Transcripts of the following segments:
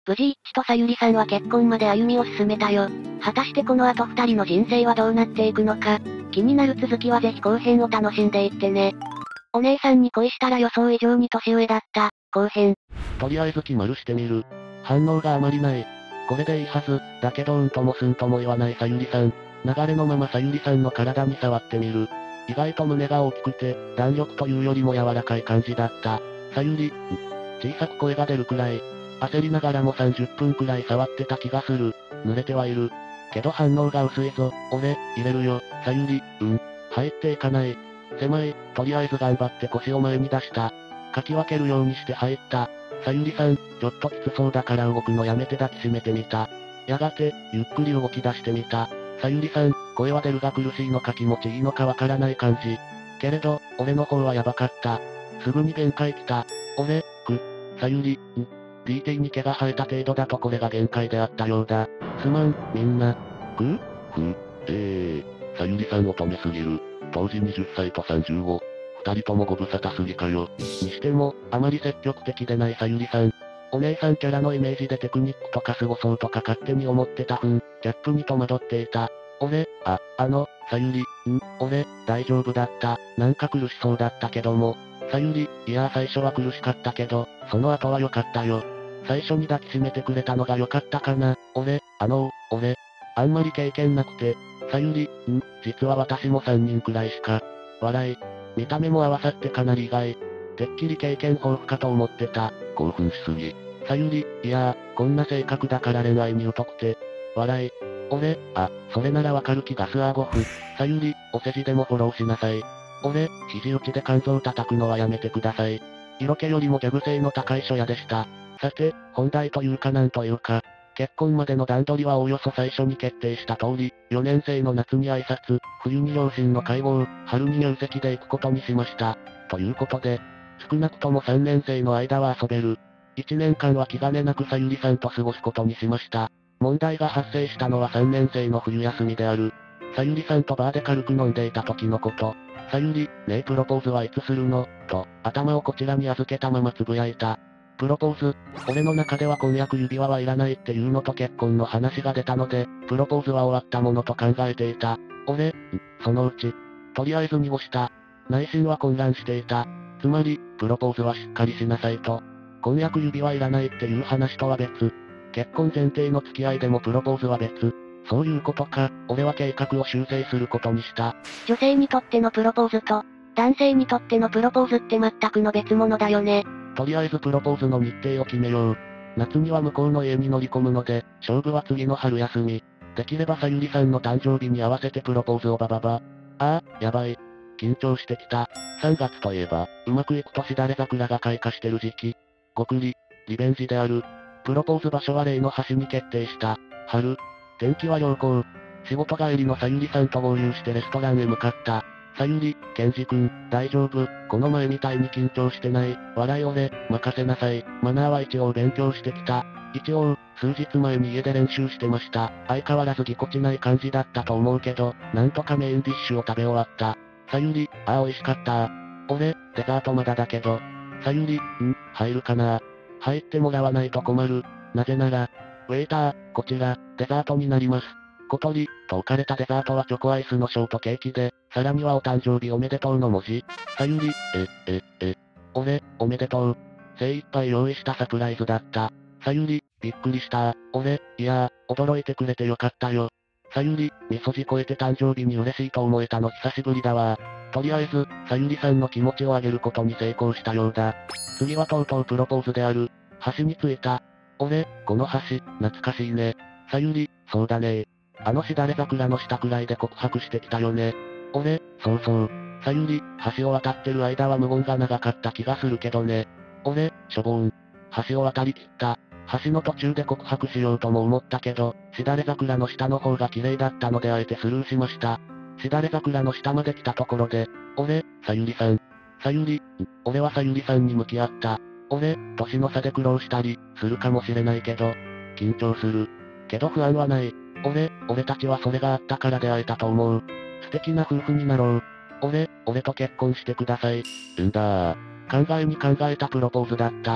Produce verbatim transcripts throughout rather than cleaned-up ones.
無事一致とさゆりさんは結婚まで歩みを進めたよ。果たしてこの後二人の人生はどうなっていくのか。気になる続きはぜひ後編を楽しんでいってね。お姉さんに恋したら予想以上に年上だった、後編。 とりあえず決まるしてみる。反応があまりない。これでいいはず、だけどうんともすんとも言わないさゆりさん。流れのままさゆりさんの体に触ってみる。意外と胸が大きくて、弾力というよりも柔らかい感じだった。さゆり、小さく声が出るくらい。焦りながらもさんじゅっぷんくらい触ってた気がする。濡れてはいる。けど反応が薄いぞ。俺、入れるよ。さゆり、うん。入っていかない。狭い。とりあえず頑張って腰を前に出した。かき分けるようにして入った。さゆりさん、ちょっときつそうだから動くのやめて抱きしめてみた。やがて、ゆっくり動き出してみた。さゆりさん、声は出るが苦しいのか気持ちいいのかわからない感じ。けれど、俺の方はやばかった。すぐに限界来た。俺、く、さゆり、ん。ディーティー に毛が生えた程度だとこれが限界であったようだ。すまん、みんな。くふ、えー、さゆりさん乙女すぎる。当時にじゅっさいとさんじゅうご。二人ともご無沙汰すぎかよ。にしても、あまり積極的でないさゆりさん。お姉さんキャラのイメージでテクニックとか凄そうとか勝手に思ってたふん、ギャップに戸惑っていた。俺、あ、あの、さゆり、ん、俺、大丈夫だった。なんか苦しそうだったけども。さゆり、いやー最初は苦しかったけど、その後は良かったよ。最初に抱きしめてくれたのが良かったかな。俺、あのー、俺、あんまり経験なくて。さゆり、ん、実は私もさんにんくらいしか。笑い。見た目も合わさってかなり意外。てっきり経験豊富かと思ってた。興奮しすぎ。さゆり、いやー、こんな性格だから恋愛に疎くて。笑い。俺、あ、それならわかる気がすあごふ。さゆり、お世辞でもフォローしなさい。俺、肘打ちで肝臓叩くのはやめてください。色気よりもギャグ性の高い初夜でした。さて、本題というかなんというか、結婚までの段取りはおおよそ最初に決定した通り、よねん生の夏に挨拶、冬に両親の会合、春に入籍で行くことにしました。ということで、少なくともさんねん生の間は遊べる。いちねんかんは気兼ねなくさゆりさんと過ごすことにしました。問題が発生したのはさんねん生の冬休みである。さゆりさんとバーで軽く飲んでいた時のこと。さゆり、ねえプロポーズはいつするのと、頭をこちらに預けたままつぶやいた。プロポーズ、俺の中では婚約指輪はいらないっていうのと結婚の話が出たので、プロポーズは終わったものと考えていた。俺、ん、そのうち、とりあえず濁した。内心は混乱していた。つまり、プロポーズはしっかりしなさいと。婚約指輪いらないっていう話とは別。結婚前提の付き合いでもプロポーズは別。そういうことか、俺は計画を修正することにした。 女性にとってのプロポーズと、男性にとってのプロポーズって全くの別物だよね。 とりあえずプロポーズの日程を決めよう。夏には向こうの家に乗り込むので、勝負は次の春休み。できればさゆりさんの誕生日に合わせてプロポーズをバババ。ああ、やばい。緊張してきた。さんがつといえば、うまくいくとしだれ桜が開花してる時期。ごくり、リベンジである。プロポーズ場所は例の橋に決定した。春。天気は良好。仕事帰りのさゆりさんと合流してレストランへ向かった。さゆり、ケンジ君、大丈夫、この前みたいに緊張してない、笑い俺、任せなさい、マナーは一応勉強してきた。一応、数日前に家で練習してました。相変わらずぎこちない感じだったと思うけど、なんとかメインディッシュを食べ終わった。さゆり、ああ美味しかった俺、デザートまだだけど。さゆり、ん、入るかな入ってもらわないと困る。なぜなら、ウェイター、こちら、デザートになります。小鳥、と置かれたデザートはチョコアイスのショートケーキで、さらにはお誕生日おめでとうの文字。さゆり、え、え、え、俺、おめでとう。精一杯用意したサプライズだった。さゆり、びっくりした俺、いやー、驚いてくれてよかったよ。さゆり、味噌字超えて誕生日に嬉しいと思えたの久しぶりだわ。とりあえず、さゆりさんの気持ちを上げることに成功したようだ。次はとうとうプロポーズである。橋に着いた。俺、この橋、懐かしいね。さゆり、そうだねあのしだれ桜の下くらいで告白してきたよね。俺、そうそう。さゆり、橋を渡ってる間は無言が長かった気がするけどね。俺、しょぼーん。橋を渡りきった。橋の途中で告白しようとも思ったけど、しだれ桜の下の方が綺麗だったのであえてスルーしました。しだれ桜の下まで来たところで、俺、さゆりさん。さゆり、ん、俺はさゆりさんに向き合った。俺、年の差で苦労したり、するかもしれないけど、緊張する。けど不安はない。俺、俺たちはそれがあったから出会えたと思う。素敵な夫婦になろう。俺、俺と結婚してください。んだー。考えに考えたプロポーズだった。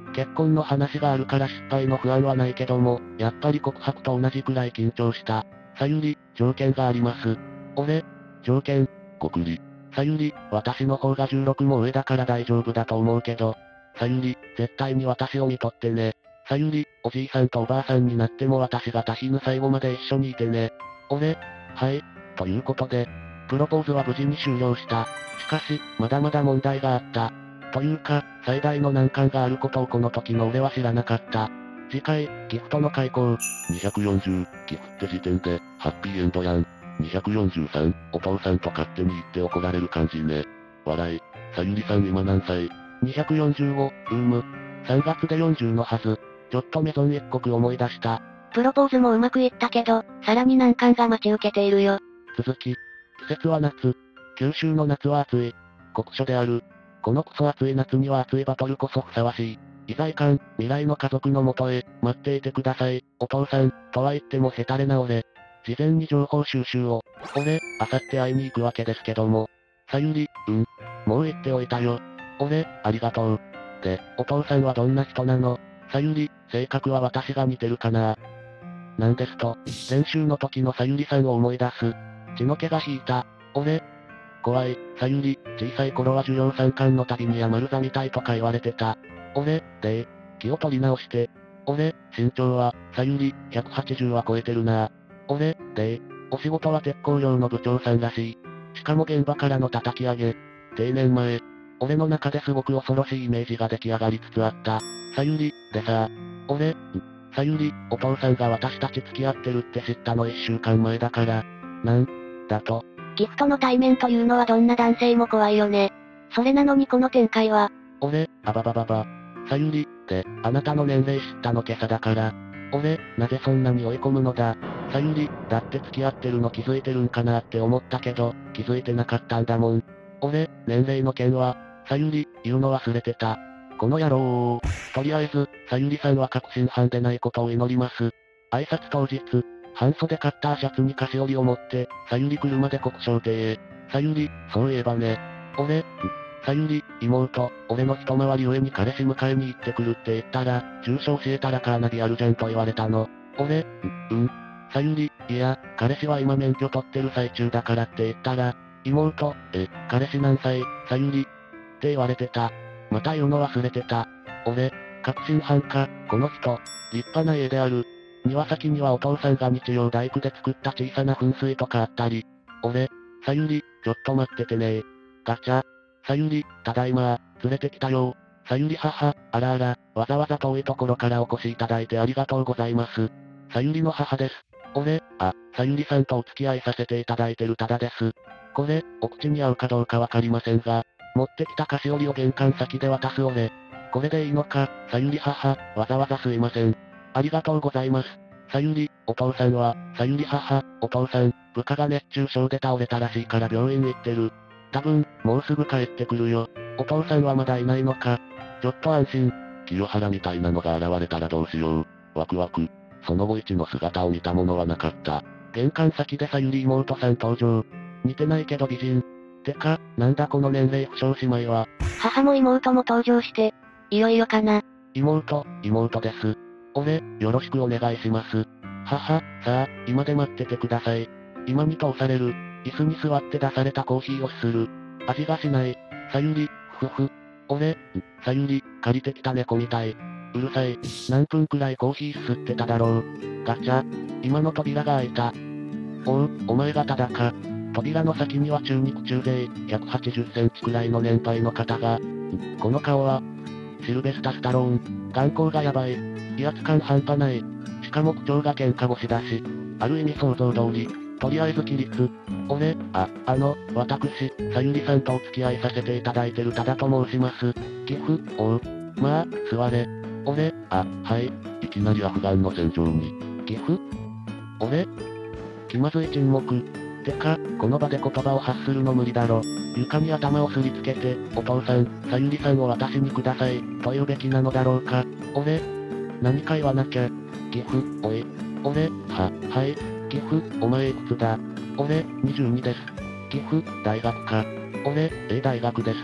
結婚の話があるから失敗の不安はないけども、やっぱり告白と同じくらい緊張した。さゆり、条件があります。俺、条件、告り。さゆり、私の方がじゅうろくも上だから大丈夫だと思うけど。さゆり、絶対に私を見とってね。さゆり、おじいさんとおばあさんになっても私がタヒヌ最後まで一緒にいてね。俺、はい、ということで、プロポーズは無事に終了した。しかし、まだまだ問題があった。というか、最大の難関があることをこの時の俺は知らなかった。次回、ギフトの開口。 にひゃくよんじゅう、ギフって時点で、ハッピーエンドやん。にひゃくよんじゅうさん、お父さんと勝手に言って怒られる感じね。笑い。さゆりさん今何歳？ にひゃくよんじゅうご、うーむ。さんがつでよんじゅうのはず。ちょっとメゾン一国思い出した。 プロポーズもうまくいったけど、さらに難関が待ち受けているよ。 続き。季節は夏。九州の夏は暑い。酷暑である。このクソ暑い夏には熱いバトルこそふさわしい。依在感、未来の家族のもとへ、待っていてください、お父さん、とは言ってもヘタレな俺。事前に情報収集を。俺、あさって会いに行くわけですけども。さゆり、うん。もう言っておいたよ。俺、ありがとう。で、お父さんはどんな人なの？さゆり、性格は私が似てるかな？なんですと、練習の時のさゆりさんを思い出す。血の気が引いた。俺、怖い、さゆり、小さい頃は授業参観の旅にや丸座みたいとか言われてた。俺、で、気を取り直して。俺、身長は、さゆり、ひゃくはちじゅうは超えてるな。俺、で、お仕事は鉄鋼業の部長さんらしい。しかも現場からの叩き上げ。定年前。俺の中ですごく恐ろしいイメージが出来上がりつつあった。さゆり、でさ、俺、んさゆり、お父さんが私たち付き合ってるって知ったの一週間前だから。なん、だと。 ギフトの対面というのはどんな男性も怖いよね。それなのにこの展開は。 俺、あばばばば。さゆり、で、あなたの年齢知ったの今朝だから。俺、なぜそんなに追い込むのだ。さゆり、だって付き合ってるの気づいてるんかなって思ったけど、気づいてなかったんだもん。俺、年齢の件は、さゆり、言うの忘れてた。この野郎とりあえず、さゆりさんは確信犯でないことを祈ります。挨拶当日、半袖カッターシャツに菓子折りを持って、さゆり車で国商亭へ。さゆり、そういえばね。俺、んさゆり、妹、俺の一回り上に彼氏迎えに行ってくるって言ったら、住所教えたらカーナビあるじゃんと言われたの。俺、ん、うん。さゆり、いや、彼氏は今免許取ってる最中だからって言ったら、妹、え、彼氏何歳、さゆり、って言われてた。また言うの忘れてた。俺、確信犯か、この人、立派な家である。庭先にはお父さんが日曜大工で作った小さな噴水とかあったり。俺、さゆり、ちょっと待っててねガチャ。さゆり、ただいま連れてきたよ。さゆり母、あらあら、わざわざ遠いところからお越しいただいてありがとうございます。さゆりの母です。俺、あ、さゆりさんとお付き合いさせていただいてるただです。これ、お口に合うかどうかわかりませんが、持ってきた菓子折りを玄関先で渡す俺。これでいいのか、さゆり母、わざわざすいません。ありがとうございます。さゆり、お父さんは、さゆり母、お父さん、部下が熱中症で倒れたらしいから病院行ってる。多分、もうすぐ帰ってくるよ。お父さんはまだいないのか。ちょっと安心。 清原みたいなのが現れたらどうしよう。ワクワク。その後一の姿を見たものはなかった。 玄関先でさゆり妹さん登場。似てないけど美人。てか、なんだこの年齢不詳姉妹は。 母も妹も登場して、いよいよかな。 妹、妹です。俺、よろしくお願いします。母、さあ、今で待っててください。今に通される。椅子に座って出されたコーヒーをする。味がしない。さゆり、ふふ。俺、んさゆり、借りてきた猫みたい。うるさい。何分くらいコーヒーすすってただろう。ガチャ。今の扉が開いた。おう、お前がただか。扉の先には中肉中背、ひゃくはちじゅっセンチくらいの年配の方が。んこの顔は、シルベスタ・スタローン。眼光がやばい。威圧感半端ない。しかも口調が喧嘩腰だし。ある意味想像通り。とりあえず起立。俺、あ、あの、私、さゆりさんとお付き合いさせていただいてる多田と申します。寄付、おう。まあ、座れ。俺、あ、はい。 いきなりアフガンの戦場に。 寄付俺気まずい沈黙。てか、この場で言葉を発するの無理だろ。床に頭をすりつけて、お父さん、さゆりさんを私にください、と言うべきなのだろうか。俺何か言わなきゃ。寄付、おい。俺、は、はい。寄付、お前いくつだ。俺、にじゅうにです。寄付、大学か。俺、A 大学です。寄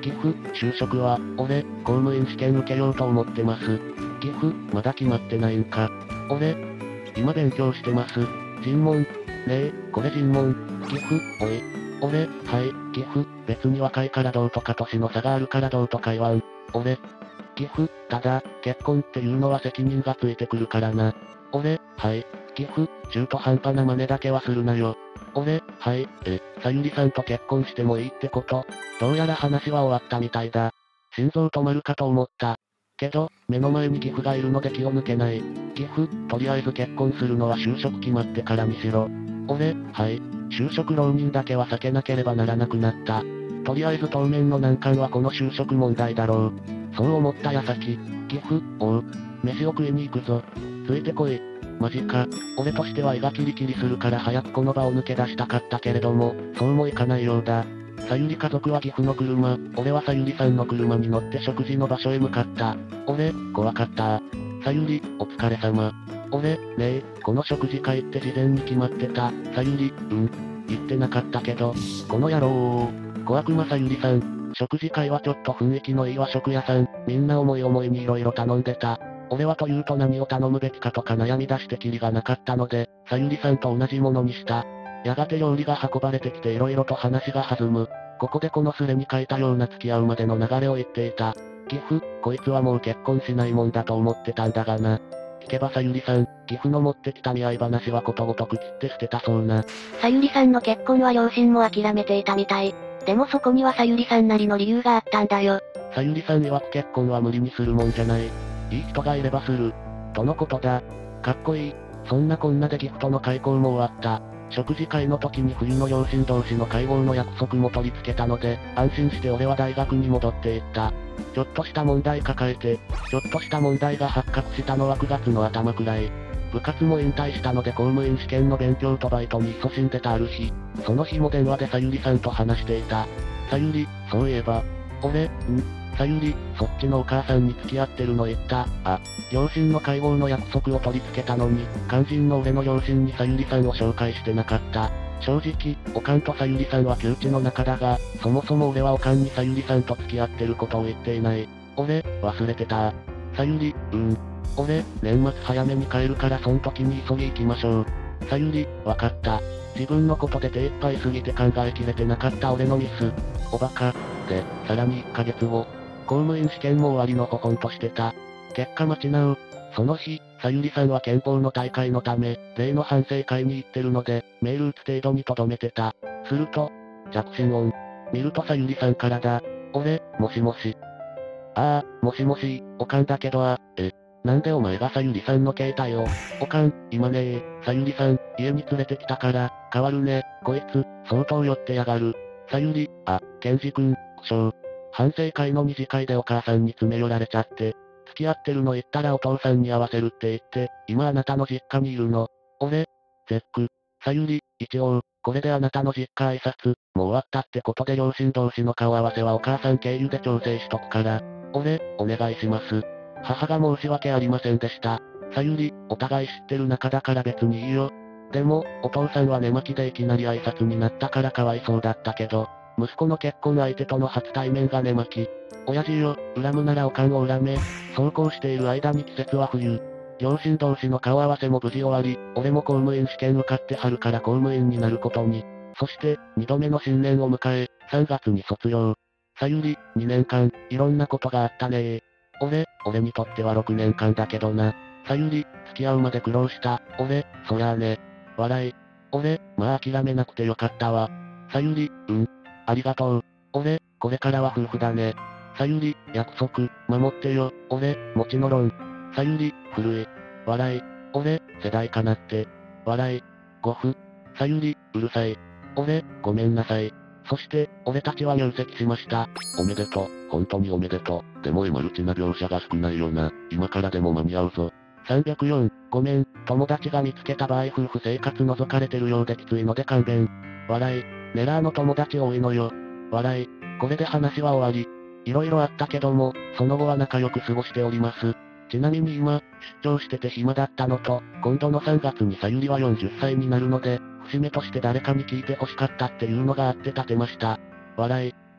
岐阜、就職は、俺、公務員試験受けようと思ってます。岐阜、まだ決まってないんか。俺、今勉強してます。尋問。ねえ、これ尋問。岐阜、おい。俺、はい、岐阜、別に若いからどうとか年の差があるからどうとか言わん。俺、岐阜、ただ、結婚っていうのは責任がついてくるからな。俺、はい、岐阜、中途半端な真似だけはするなよ。俺、はい、え、さゆりさんと結婚してもいいってこと？どうやら話は終わったみたいだ。心臓止まるかと思った。けど、目の前に岐阜がいるので気を抜けない。岐阜、とりあえず結婚するのは就職決まってからにしろ。俺、はい、就職浪人だけは避けなければならなくなった。とりあえず当面の難関はこの就職問題だろう。そう思った矢先、岐阜、おう、飯を食いに行くぞ。ついてこい。マジか。俺としては胃がキリキリするから早くこの場を抜け出したかったけれども、そうもいかないようだ。さゆり家族は岐阜の車、俺はさゆりさんの車に乗って食事の場所へ向かった。俺、怖かった。さゆり、お疲れ様。俺、ねえ、この食事会って事前に決まってた。さゆり、うん。言ってなかったけど、この野郎。小悪魔さゆりさん。食事会はちょっと雰囲気のいい和食屋さん。みんな思い思いに色々頼んでた。俺はというと何を頼むべきかとか悩み出してきりがなかったので、さゆりさんと同じものにした。やがて料理が運ばれてきて色々と話が弾む。ここでこのスレに書いたような付き合うまでの流れを言っていた。岐阜、こいつはもう結婚しないもんだと思ってたんだがな。聞けばさゆりさん、岐阜の持ってきた見合い話はことごとく切って捨てたそうな。 さゆりさんの結婚は両親も諦めていたみたい。でもそこにはさゆりさんなりの理由があったんだよ。 さゆりさん曰く結婚は無理にするもんじゃない。いい人がいればする。とのことだ。かっこいい。そんなこんなでギフトの開講も終わった。食事会の時に冬の両親同士の会合の約束も取り付けたので、安心して俺は大学に戻っていった。ちょっとした問題抱えて、ちょっとした問題が発覚したのはくがつの頭くらい。部活も引退したので公務員試験の勉強とバイトに勤しんでたある日、その日も電話でさゆりさんと話していた。さゆり、そういえば、俺、んさゆり、そっちのお母さんに付き合ってるの言った。あ、両親の会合の約束を取り付けたのに、肝心の俺の両親にさゆりさんを紹介してなかった。正直、おかんとさゆりさんは旧知の仲だが、そもそも俺はおかんにさゆりさんと付き合ってることを言っていない。俺、忘れてた。さゆり、うん。俺、年末早めに帰るからそん時に急ぎ行きましょう。さゆり、わかった。自分のことで手一杯すぎて考えきれてなかった俺のミス。おバカ。で、さらにいっかげつご。公務員試験も終わりのほほんとしてた。結果待ちなう。その日、さゆりさんは憲法の大会のため、例の反省会に行ってるので、メール打つ程度に留めてた。すると、着信音。見るとさゆりさんからだ。俺、もしもし。ああ、もしもし、おかんだけどあ、え、なんでお前がさゆりさんの携帯を、おかん、今ねえ、さゆりさん、家に連れてきたから、変わるね、こいつ、相当寄ってやがる。さゆり、あ、ケンジ君、故障。反省会の二次会でお母さんに詰め寄られちゃって、付き合ってるの言ったらお父さんに会わせるって言って、今あなたの実家にいるの。俺、絶句。さゆり、一応、これであなたの実家挨拶、もう終わったってことで両親同士の顔合わせはお母さん経由で調整しとくから。俺、お願いします。母が申し訳ありませんでした。さゆり、お互い知ってる仲だから別にいいよ。でも、お父さんは寝巻きでいきなり挨拶になったからかわいそうだったけど、息子の結婚相手との初対面が寝巻き。親父よ、恨むならおかんを恨め。そうこうしている間に季節は冬。両親同士の顔合わせも無事終わり、俺も公務員試験受かって春から公務員になることに。そして、二度目の新年を迎え、さんがつに卒業。さゆり、にねんかん、いろんなことがあったねー。俺、俺にとってはろくねんかんだけどな。さゆり、付き合うまで苦労した。俺、そりゃあね。笑い。俺、まあ諦めなくてよかったわ。さゆり、うん。ありがとう。俺、これからは夫婦だね。さゆり、約束、守ってよ。俺、もちのろん。さゆり、古い。笑い。俺、世代かなって。笑い。ごふ。さゆり、うるさい。俺、ごめんなさい。そして、俺たちは入籍しました。 おめでとう。本当におめでとう。でもエマルチな描写が少ないよな。今からでも間に合うぞ。 さんびゃくよん、ごめん、友達が見つけた場合夫婦生活覗かれてるようできついので勘弁。笑い。ネラーの友達多いのよ。笑い。これで話は終わり。いろいろあったけども、その後は仲良く過ごしております。ちなみに今、出張してて暇だったのと、今度のさんがつにさゆりはよんじゅっさいになるので、節目として誰かに聞いて欲しかったっていうのがあって立てました。笑い。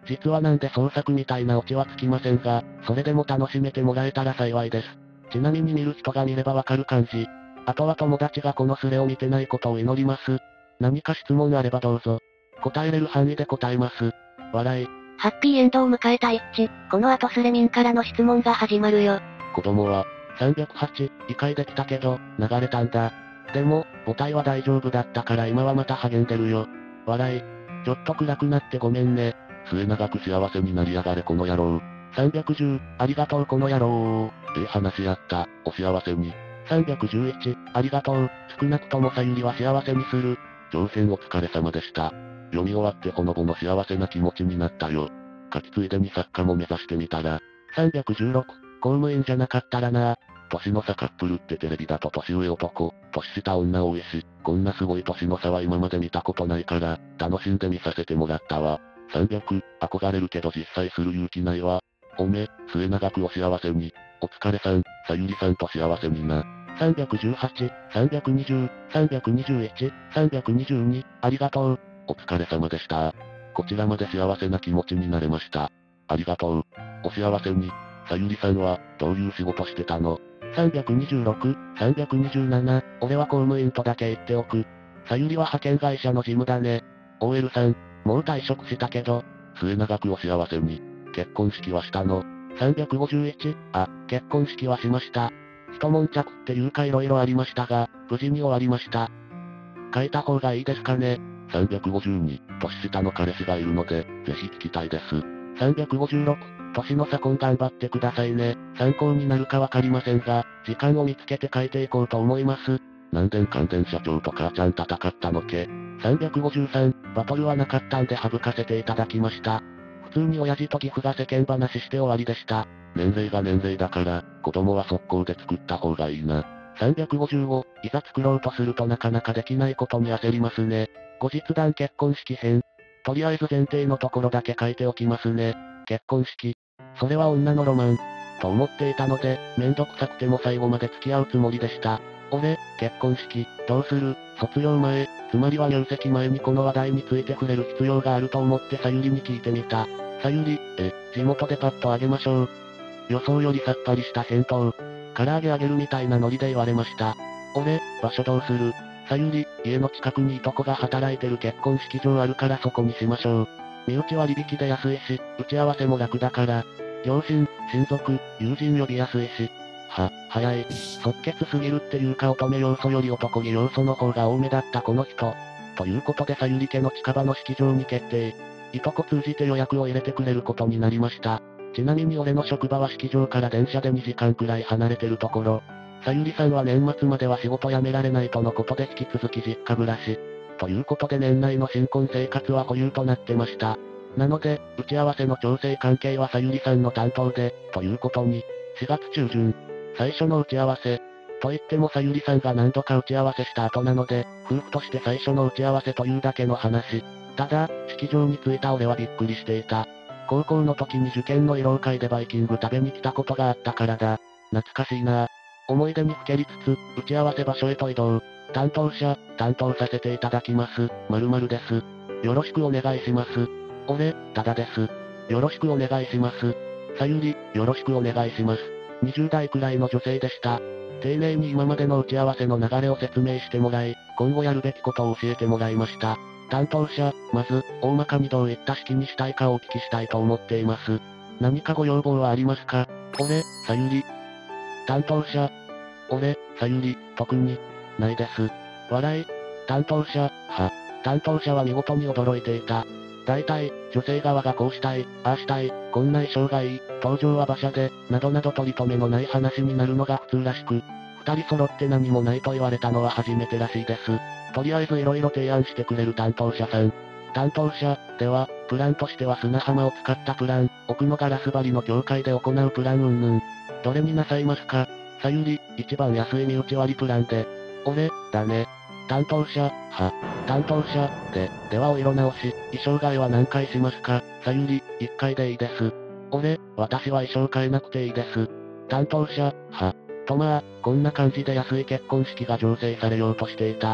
実はなんで創作みたいなオチはつきませんが、それでも楽しめてもらえたら幸いです。ちなみに見る人が見ればわかる感じ。あとは友達がこのスレを見てないことを祈ります。何か質問あればどうぞ。答えれる範囲で答えます。笑い。 ハッピーエンドを迎えた一致、この後スレミンからの質問が始まるよ。 子供は、 さんびゃくはち、異界できたけど、流れたんだ。でも、母体は大丈夫だったから今はまた励んでるよ。笑い。ちょっと暗くなってごめんね。 末永く幸せになりやがれこの野郎。 さんびゃくじゅう、ありがとうこの野郎。 ええ話し合った、お幸せに。 さんびゃくじゅういち、ありがとう、少なくともさゆりは幸せにする。 挑戦お疲れ様でした。読み終わってほのぼの幸せな気持ちになったよ。書きついでに作家も目指してみたら。 さんびゃくじゅうろく、公務員じゃなかったらな。 年の差カップルってテレビだと年上男、年下女多いし、こんなすごい年の差は今まで見たことないから、楽しんで見させてもらったわ。さんびゃく、憧れるけど実際する勇気ないわ。おめ、末永くお幸せに。お疲れさん、さゆりさんと幸せにな。 さんびゃくじゅうはち、さんびゃくにじゅう、さんびゃくにじゅういち、さんびゃくにじゅうに、ありがとう。 お疲れ様でした。こちらまで幸せな気持ちになれました。ありがとう。お幸せに。さゆりさんは、どういう仕事してたの？ さんびゃくにじゅうろく、さんびゃくにじゅうなな、俺は公務員とだけ言っておく。さゆりは派遣会社の事務だね。オーエル さん、もう退職したけど。 末永くお幸せに。結婚式はしたの？ さんびゃくごじゅういち、あ、結婚式はしました。一悶着っていうか色々ありましたが、無事に終わりました。書いた方がいいですかね。 さんびゃくごじゅうに、年下の彼氏がいるので、ぜひ聞きたいです。 さんびゃくごじゅうろく、年の差婚頑張ってくださいね。参考になるかわかりませんが、時間を見つけて書いていこうと思います。 南電関電社長と母ちゃん戦ったのけ。 さんびゃくごじゅうさん、バトルはなかったんで省かせていただきました。普通に親父と義父が世間話して終わりでした。 年齢が年齢だから、子供は速攻で作った方がいいな。 さんびゃくごじゅうご、いざ作ろうとするとなかなかできないことに焦りますね。後日談結婚式編。とりあえず前提のところだけ書いておきますね。結婚式。それは女のロマン。と思っていたので、めんどくさくても最後まで付き合うつもりでした。俺、結婚式、どうする？卒業前、つまりは入籍前にこの話題について触れる必要があると思ってさゆりに聞いてみた。さゆり、え、地元でパッとあげましょう。予想よりさっぱりした返答。唐揚げあげるみたいなノリで言われました。俺、場所どうする？さゆり、家の近くにいとこが働いてる結婚式場あるからそこにしましょう。身内割引で安いし、打ち合わせも楽だから。両親、親族、友人呼びやすいし。は、早い。即決すぎるっていうか乙女要素より男気要素の方が多めだったこの人。ということでさゆり家の近場の式場に決定。いとこ通じて予約を入れてくれることになりました。ちなみに俺の職場は式場から電車でにじかんくらい離れてるところ。さゆりさんは年末までは仕事辞められないとのことで引き続き実家暮らし。ということで年内の新婚生活は保留となってました。なので、打ち合わせの調整関係はさゆりさんの担当で、ということに。しがつ中旬。最初の打ち合わせ。と言ってもさゆりさんが何度か打ち合わせした後なので、夫婦として最初の打ち合わせというだけの話。ただ、式場に着いた俺はびっくりしていた。高校の時に受験の慰労会でバイキング食べに来たことがあったからだ。懐かしいなぁ。思い出にふけりつつ、打ち合わせ場所へと移動。担当者、担当させていただきます。〇〇です。よろしくお願いします。俺、ただです。よろしくお願いします。さゆり、よろしくお願いします。にじゅう代くらいの女性でした。丁寧に今までの打ち合わせの流れを説明してもらい、今後やるべきことを教えてもらいました。担当者、まず、大まかにどういった式にしたいかをお聞きしたいと思っています。何かご要望はありますか？俺、さゆり。担当者。俺、さゆり、特に、ないです。笑い。担当者、は。担当者は見事に驚いていた。大体、女性側がこうしたい、ああしたい、こんな衣装がいい、登場は馬車で、などなど取り留めのない話になるのが普通らしく、二人揃って何もないと言われたのは初めてらしいです。とりあえず色々提案してくれる担当者さん。担当者、では、プランとしては砂浜を使ったプラン、奥のガラス張りの境界で行うプラン云々。どれになさいますか？さゆり、一番安い身内割りプランで。俺、だね。担当者、は。担当者、で、ではお色直し、衣装替えは何回しますか？さゆり、一回でいいです。俺、私は衣装変えなくていいです。担当者、は。とまあ、こんな感じで安い結婚式が醸成されようとしていた。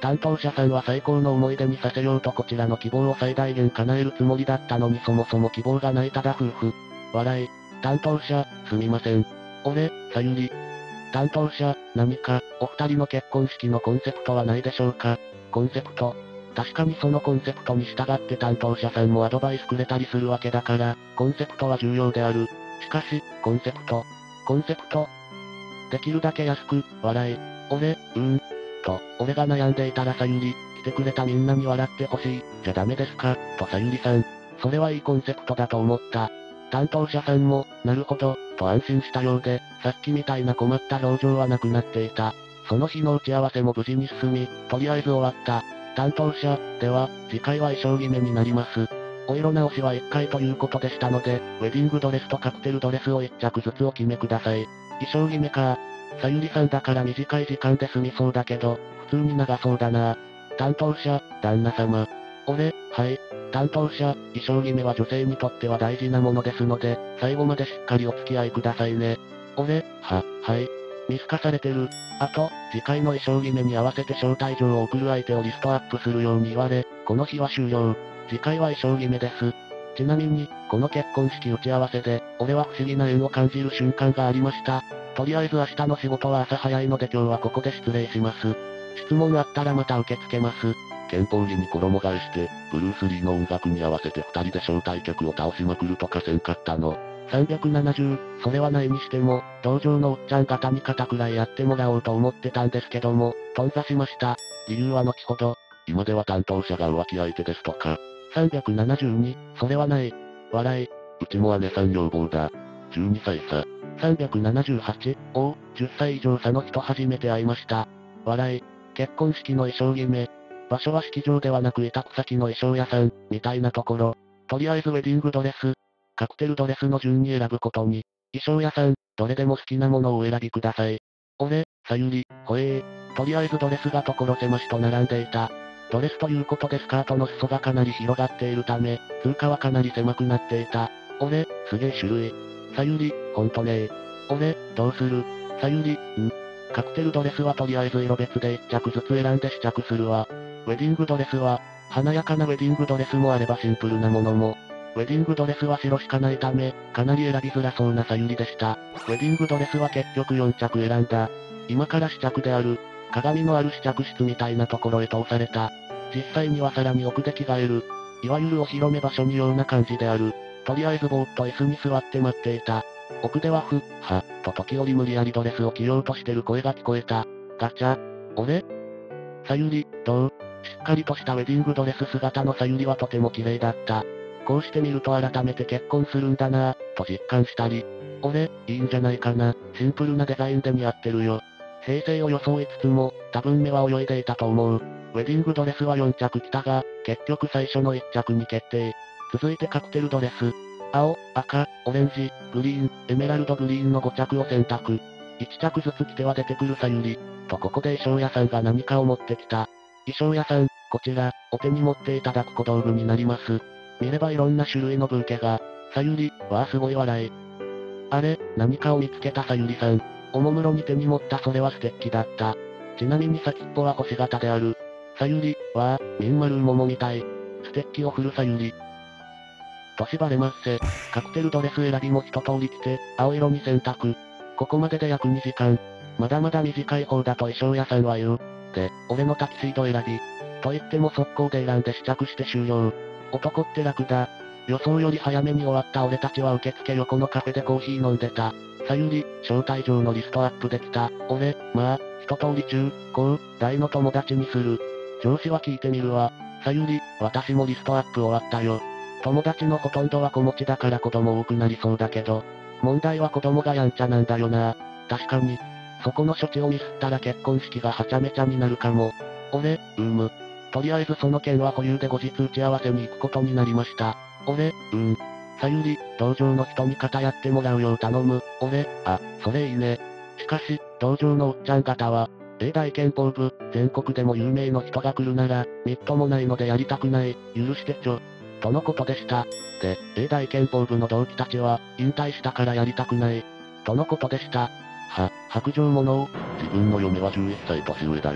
担当者さんは最高の思い出にさせようとこちらの希望を最大限叶えるつもりだったのにそもそも希望がないただ夫婦。笑い。担当者、すみません。俺、さゆり。担当者、何か、お二人の結婚式のコンセプトはないでしょうか。コンセプト。確かにそのコンセプトに従って担当者さんもアドバイスくれたりするわけだから、コンセプトは重要である。しかし、コンセプト。コンセプト。できるだけ安く、笑い。俺、うーん。と、俺が悩んでいたらさゆり、来てくれたみんなに笑ってほしい、じゃダメですか、とさゆりさん。それはいいコンセプトだと思った。担当者さんも、なるほど、と安心したようで、さっきみたいな困った表情はなくなっていた。その日の打ち合わせも無事に進み、とりあえず終わった。担当者、では、次回は衣装決めになります。お色直しはいっかいということでしたので、ウェディングドレスとカクテルドレスをいっ着ずつお決めください。衣装決めか。さゆりさんだから短い時間で済みそうだけど、普通に長そうだな。担当者、旦那様。俺、はい。担当者、衣装決めは女性にとっては大事なものですので、最後までしっかりお付き合いくださいね。俺、は、はい。見透かされてる。あと、次回の衣装決めに合わせて招待状を送る相手をリストアップするように言われ、この日は終了。次回は衣装決めです。ちなみに、この結婚式打ち合わせで、俺は不思議な縁を感じる瞬間がありました。とりあえず明日の仕事は朝早いので今日はここで失礼します。質問あったらまた受け付けます。 憲法儀に衣替えして、ブルース・リーの音楽に合わせて二人で招待客を倒しまくるとかせんかったの。 さんびゃくななじゅう、それはないにしても、同情のおっちゃん方に肩くらいやってもらおうと思ってたんですけども、頓挫しました。理由は後ほど。 今では担当者が浮気相手ですとか。 さんびゃくななじゅうに、それはない。笑い。 うちも姉さん女房だ。じゅうにさいさ。 さんびゃくななじゅうはち、おう、じゅっさい以上差の人初めて会いました。笑い。結婚式の衣装決め。場所は式場ではなく委託先の衣装屋さん、みたいなところ。とりあえずウェディングドレス、カクテルドレスの順に選ぶことに。衣装屋さん、どれでも好きなものをお選びください。俺、さゆり、ほえー。とりあえずドレスが所狭しと並んでいた。ドレスということでスカートの裾がかなり広がっているため、通過はかなり狭くなっていた。俺、すげえ種類。さゆり、ほんとねー。俺、どうする？さゆり、ん？カクテルドレスはとりあえず色別でいっ着ずつ選んで試着するわ。ウェディングドレスは、華やかなウェディングドレスもあればシンプルなものも。ウェディングドレスは白しかないため、かなり選びづらそうなさゆりでした。ウェディングドレスは結局よん着選んだ。今から試着である。鏡のある試着室みたいなところへ通された。実際にはさらに奥で着替える。いわゆるお披露目場所にような感じである。とりあえずぼーっと椅子に座って待っていた。奥ではふ、は、と時折無理やりドレスを着ようとしてる声が聞こえた。ガチャ。俺？さゆり、どう？しっかりとしたウェディングドレス姿のさゆりはとても綺麗だった。こうして見ると改めて結婚するんだなぁ、と実感したり。俺、いいんじゃないかな。シンプルなデザインで似合ってるよ。平成を装いつつも、多分目は泳いでいたと思う。ウェディングドレスはよん着着たが、結局最初のいっ着に決定。続いてカクテルドレス。青、赤、オレンジ、グリーン、エメラルドグリーンのご着を選択。いち着ずつ着ては出てくるさゆり。とここで衣装屋さんが何かを持ってきた。衣装屋さん、こちら、お手に持っていただく小道具になります。見ればいろんな種類のブーケが。さゆり、わあすごい笑い。あれ、何かを見つけたさゆりさん。おもむろに手に持ったそれはステッキだった。ちなみに先っぽは星型である。さゆり、わあ、みんまる桃みたい。ステッキを振るさゆり。としばれまっせ。カクテルドレス選びも一通り着て、青色に選択。ここまでで約にじかん。まだまだ短い方だと衣装屋さんは言う。で、俺のタキシード選び。と言っても速攻で選んで試着して終了。男って楽だ。予想より早めに終わった俺たちは受付横のカフェでコーヒー飲んでた。さゆり、招待状のリストアップできた。俺、まあ、一通り中、高、大の友達にする。上司は聞いてみるわ。さゆり、私もリストアップ終わったよ。友達のほとんどは子持ちだから子供多くなりそうだけど、問題は子供がやんちゃなんだよな。確かに。そこの処置をミスったら結婚式がはちゃめちゃになるかも。俺、うーむ。とりあえずその件は保有で後日打ち合わせに行くことになりました。俺、うーん。さゆり、同場の人に肩やってもらうよう頼む。俺、あ、それいいね。しかし、同場のおっちゃん方は、A大憲法部、全国でも有名の人が来るなら、みっともないのでやりたくない、許してちょ。とのことでした。で、A大憲法部の同期たちは、引退したからやりたくない。とのことでした。 は、 白状者を、 自分の嫁はじゅういっさい年上だよ。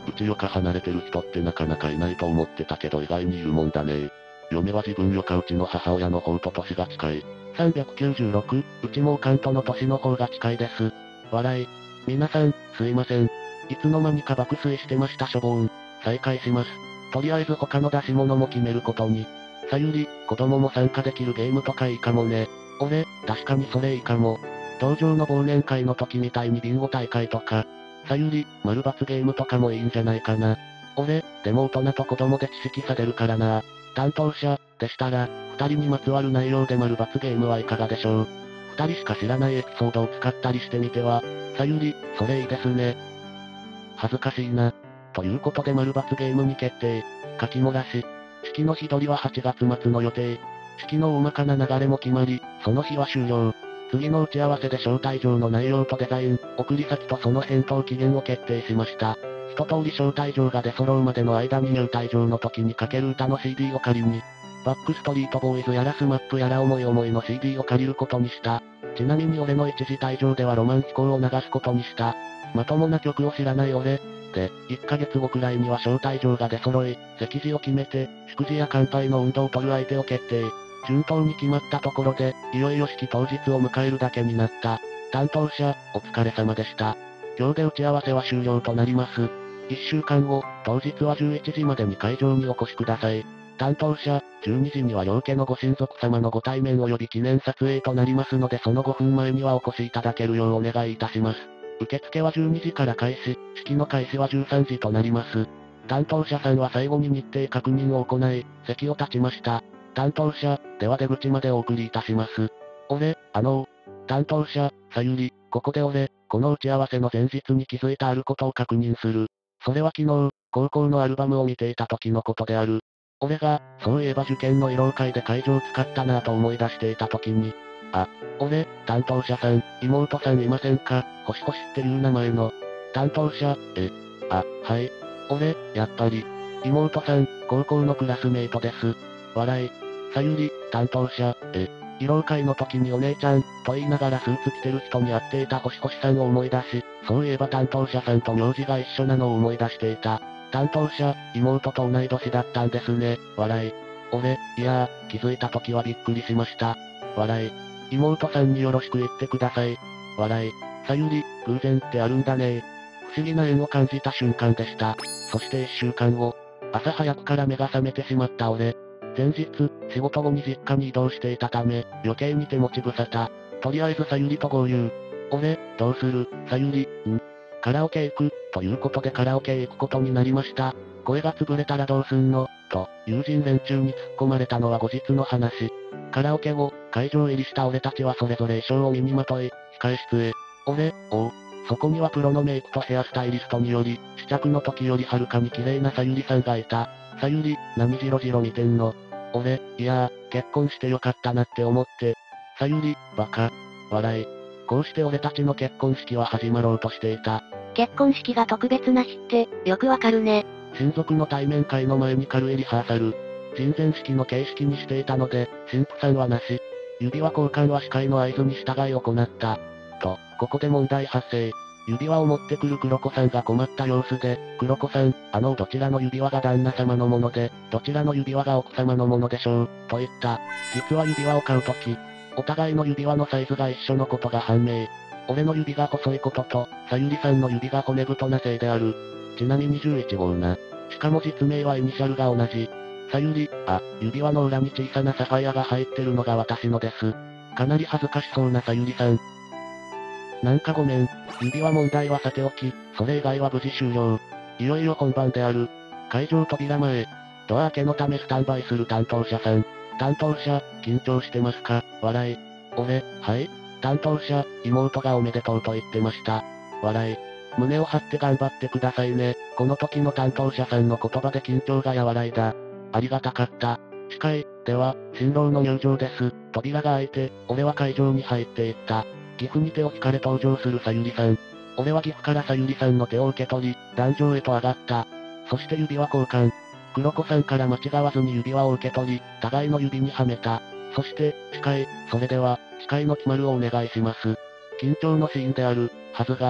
うちよか離れてる人ってなかなかいないと思ってたけど意外にいるもんだね。嫁は自分よかうちの母親の方と年が近い。 さんびゃくきゅうじゅうろく、うちもおかんとの年の方が近いです。笑い。皆さん、すいません。いつの間にか爆睡してましたしょぼーん。再開します。とりあえず他の出し物も決めることに。さゆり、子供も参加できるゲームとかいいかもね。俺、確かにそれいいかも。道場の忘年会の時みたいにビンゴ大会とか。さゆり、丸罰ゲームとかもいいんじゃないかな。俺、でも大人と子供で知識差出るからな。担当者、でしたら、二人にまつわる内容で丸罰ゲームはいかがでしょう。二人しか知らないエピソードを使ったりしてみては。さゆり、それいいですね。恥ずかしいな。ということで丸罰ゲームに決定。書き漏らし。式の日取りははちがつ末の予定。式の大まかな流れも決まり、その日は終了。次の打ち合わせで招待状の内容とデザイン、送り先とその返答期限を決定しました。一通り招待状が出揃うまでの間に入退場の時にかける歌の シーディー を借りに、バックストリートボーイズやらスマップやら思い思いの シーディー を借りることにした。ちなみに俺の一時退場ではロマン飛行を流すことにした。まともな曲を知らない俺。で、いっかげつごくらいには招待状が出揃い、席次を決めて、祝辞や乾杯の運動を取る相手を決定。順当に決まったところで、いよいよ式当日を迎えるだけになった。担当者、お疲れ様でした。今日で打ち合わせは終了となります。いっしゅうかんご、当日はじゅういちじまでに会場にお越しください。担当者、じゅうにじには両家のご親族様のご対面及び記念撮影となりますのでそのごふんまえにはお越しいただけるようお願いいたします。受付はじゅうにじから開始、式の開始はじゅうさんじとなります。担当者さんは最後に日程確認を行い、席を立ちました。担当者、では出口までお送りいたします。俺、あのー、担当者、さゆり、ここで俺、この打ち合わせの前日に気づいたあることを確認する。それは昨日、高校のアルバムを見ていた時のことである。俺が、そういえば受験の慰労会で会場を使ったなぁと思い出していた時に、あ、俺、担当者さん、妹さんいませんか、星星っていう名前の。担当者、え、あ、はい。俺、やっぱり。妹さん、高校のクラスメイトです。笑い。さゆり、担当者、え、慰労会の時にお姉ちゃん、と言いながらスーツ着てる人に会っていた星星さんを思い出し、そういえば担当者さんと名字が一緒なのを思い出していた。担当者、妹と同い年だったんですね、笑い。俺、いやー、気づいた時はびっくりしました。笑い。妹さんによろしく言ってください。笑い。さゆり、偶然ってあるんだね。不思議な縁を感じた瞬間でした。そして一週間後、朝早くから目が覚めてしまった俺。前日、仕事後に実家に移動していたため、余計に手持ち無沙汰。とりあえずさゆりと合流。俺、どうする、さゆり、んカラオケ行く、ということでカラオケへ行くことになりました。声が潰れたらどうすんの、と、友人連中に突っ込まれたのは後日の話。カラオケ後、会場入りした俺たちはそれぞれ衣装を身にまとい、控室へ。俺、おう。そこにはプロのメイクとヘアスタイリストにより、試着の時よりはるかに綺麗なさゆりさんがいた。さゆり、何じろじろ見てんの。俺、いやー、結婚してよかったなって思って。さゆり、バカ。笑い。こうして俺たちの結婚式は始まろうとしていた。 結婚式が特別な日って、よくわかるね。 親族の対面会の前に軽いリハーサル。人前式の形式にしていたので、神父さんはなし。指輪交換は司会の合図に従い行った。と、ここで問題発生。指輪を持ってくる黒子さんが困った様子で、黒子さん、あのどちらの指輪が旦那様のもので、どちらの指輪が奥様のものでしょう、と言った。実は指輪を買うとき、お互いの指輪のサイズが一緒のことが判明。俺の指が細いことと、さゆりさんの指が骨太なせいである。ちなみにじゅういち号な。しかも実名はイニシャルが同じ。さゆり、あ、指輪の裏に小さなサファイアが入ってるのが私のです。かなり恥ずかしそうなさゆりさん。なんかごめん。指輪問題はさておき、それ以外は無事終了。いよいよ本番である。会場扉前。ドア開けのためスタンバイする担当者さん。担当者、緊張してますか、笑い。俺、はい。担当者、妹がおめでとうと言ってました。笑い。胸を張って頑張ってくださいね。この時の担当者さんの言葉で緊張が和らいだ。ありがたかった。司会、では、新郎の入場です。扉が開いて、俺は会場に入っていった。岐阜に手を引かれ登場するさゆりさん。俺は岐阜からさゆりさんの手を受け取り、壇上へと上がった。そして指輪交換。黒子さんから間違わずに指輪を受け取り、互いの指にはめた。そして、司会、それでは、司会の決まるをお願いします。緊張のシーンである、はずが、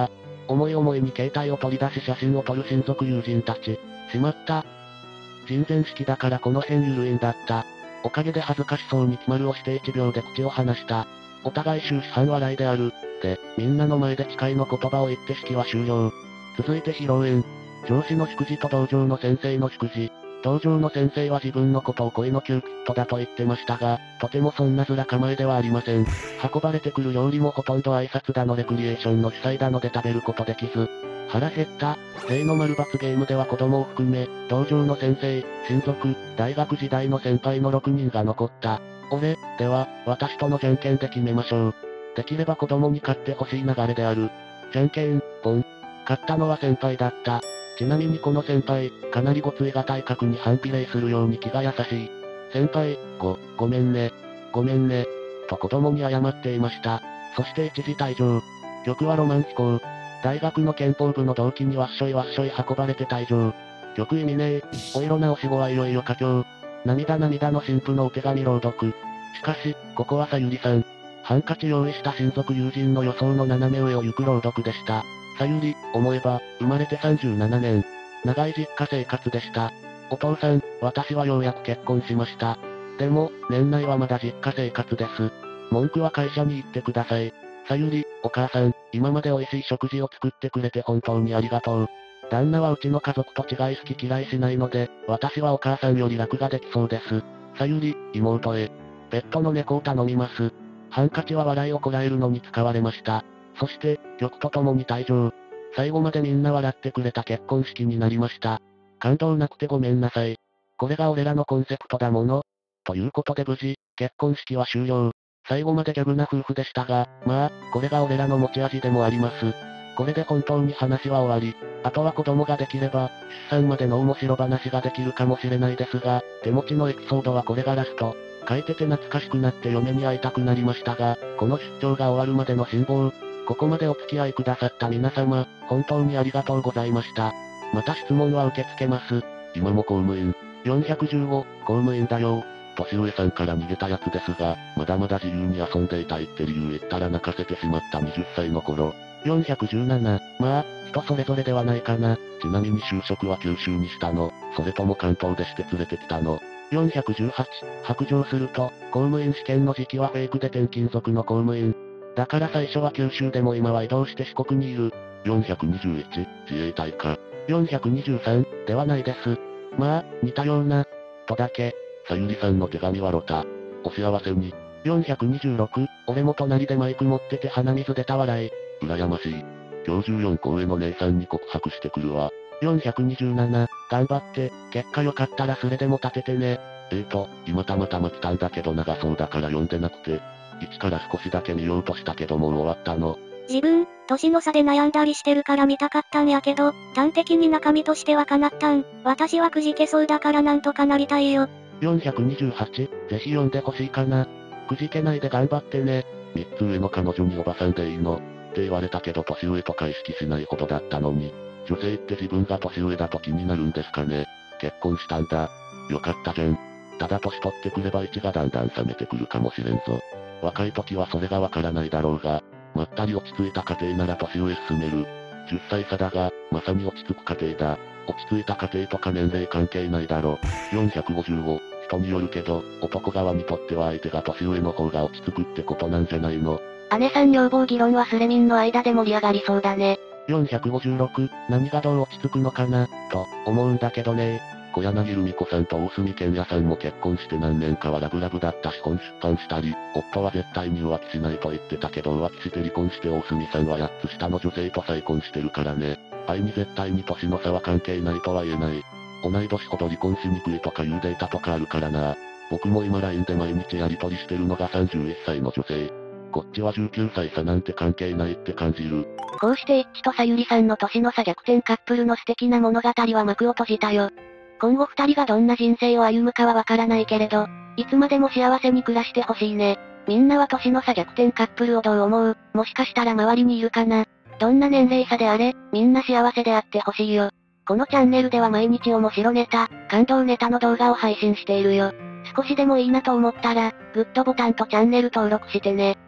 思い思いに携帯を取り出し写真を撮る親族友人たち。しまった。人前式だからこの辺ゆるいんだった。おかげで恥ずかしそうに決まるをしていちびょうで口を離した。お互い終始半笑いである。で、みんなの前で誓いの言葉を言って式は終了。続いて披露宴。上司の祝辞と道場の先生の祝辞。道場の先生は自分のことを恋のキューピッドだと言ってましたが、とてもそんな面構えではありません。運ばれてくる料理もほとんど挨拶だのレクリエーションの主催だので食べることできず。腹減った。例の丸罰ゲームでは子供を含め、道場の先生、親族、大学時代の先輩のろくにんが残った。俺、では、私とのじゃんけんで決めましょう。できれば子供に勝ってほしい流れである。じゃんけん、ポン。勝ったのは先輩だった。ちなみにこの先輩、かなりごついが体格に反比例するように気が優しい。先輩、ご、ごめんね。ごめんね。と子供に謝っていました。そして一時退場。曲はロマン飛行。大学の憲法部の同期にわっしょいわっしょい運ばれて退場。曲意味ねえ。お色直し後はいよいよ佳境。涙涙の新婦のお手紙朗読。しかし、ここはさゆりさん。ハンカチ用意した親族友人の予想の斜め上を行く朗読でした。さゆり、思えば、生まれてさんじゅうななねん。長い実家生活でした。お父さん、私はようやく結婚しました。でも、年内はまだ実家生活です。文句は会社に行ってください。さゆり、お母さん、今まで美味しい食事を作ってくれて本当にありがとう。旦那はうちの家族と違い好き嫌いしないので、私はお母さんより楽ができそうです。さゆり、妹へ。ペットの猫を頼みます。ハンカチは笑いをこらえるのに使われました。そして、曲と共に退場。最後までみんな笑ってくれた結婚式になりました。感動なくてごめんなさい。これが俺らのコンセプトだもの。ということで無事、結婚式は終了。最後までギャグな夫婦でしたが、まあ、これが俺らの持ち味でもあります。これで本当に話は終わり。あとは子供ができれば、出産までの面白話ができるかもしれないですが、手持ちのエピソードはこれがラスト。書いてて懐かしくなって嫁に会いたくなりましたが、この出張が終わるまでの辛抱。ここまでお付き合いくださった皆様、本当にありがとうございました。また質問は受け付けます。 今も公務員。 よんひゃくじゅうご、公務員だよ。 年上さんから逃げたやつですが、まだまだ自由に遊んでいたいって理由言ったら泣かせてしまったはたちの頃。 よんひゃくじゅうなな、まあ、人それぞれではないかな。 ちなみに就職は九州にしたの、それとも関東でして連れてきたの。 よんひゃくじゅうはち、白状すると、公務員試験の時期はフェイクで転勤族の公務員。だから最初は九州でも今は移動して四国にいる。 よんひゃくにじゅういち、自衛隊か。 よんひゃくにじゅうさん、ではないです。まあ、似たような、とだけ。 さゆりさんの手紙はロタ。お幸せに。 よんひゃくにじゅうろく、俺も隣でマイク持ってて鼻水出た笑い。 羨ましい。今日じゅうよん校への姉さんに告白してくるわ。 よんひゃくにじゅうなな、頑張って、結果良かったらそれでも立ててね。 えーと、今たまたま来たんだけど長そうだから読んでなくて。いちから少しだけ見ようとしたけどもう終わったの。 自分、年の差で悩んだりしてるから見たかったんやけど、端的に中身としては叶ったん。私はくじけそうだからなんとかなりたいよ。 よんひゃくにじゅうはち、ぜひ読んでほしいかな。くじけないで頑張ってね。 みっつ上の彼女におばさんでいいのって言われたけど年上とか意識しないほどだったのに。女性って自分が年上だと気になるんですかね。結婚したんだ。よかったじゃん。ただ年取ってくれば位置がだんだん冷めてくるかもしれんぞ。若い時はそれがわからないだろうが、まったり落ち着いた家庭なら年上進める。じゅっさい差だが、まさに落ち着く家庭だ。落ち着いた家庭とか年齢関係ないだろ。よんひゃくごじゅうご、人によるけど、男側にとっては相手が年上の方が落ち着くってことなんじゃないの。 姉さん女房議論はスレミンの間で盛り上がりそうだね。 よんひゃくごじゅうろく、何がどう落ち着くのかな、と、思うんだけどね。 小柳ルミ子さんと大隅健也さんも結婚して何年かはラブラブだったし本出版したり、夫は絶対に浮気しないと言ってたけど浮気して離婚して大隅さんはやっつ下の女性と再婚してるからね。愛に絶対に年の差は関係ないとは言えない。同い年ほど離婚しにくいとかいうデータとかあるからな。僕も今 ライン で毎日やり取りしてるのがさんじゅういっさいの女性。こっちはじゅうきゅうさい差なんて関係ないって感じる。 こうして一致とさゆりさんの年の差逆転カップルの素敵な物語は幕を閉じたよ。今後二人がどんな人生を歩むかはわからないけれど、いつまでも幸せに暮らしてほしいね。みんなは年の差逆転カップルをどう思う？もしかしたら周りにいるかな？どんな年齢差であれ、みんな幸せであってほしいよ。このチャンネルでは毎日面白ネタ、感動ネタの動画を配信しているよ。少しでもいいなと思ったら、グッドボタンとチャンネル登録してね。